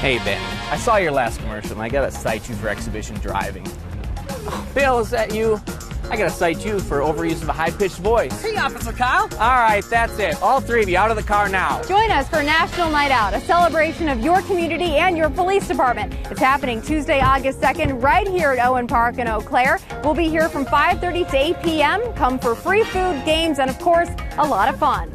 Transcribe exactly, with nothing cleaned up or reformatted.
Hey, Ben, I saw your last commercial and I gotta cite you for exhibition driving. Oh, Bill, is that you? I gotta cite you for overuse of a high-pitched voice. Hey, Officer Kyle. All right, that's it. All three of you out of the car now. Join us for National Night Out, a celebration of your community and your police department. It's happening Tuesday, August second, right here at Owen Park in Eau Claire. We'll be here from five thirty to eight p m Come for free food, games, and of course, a lot of fun.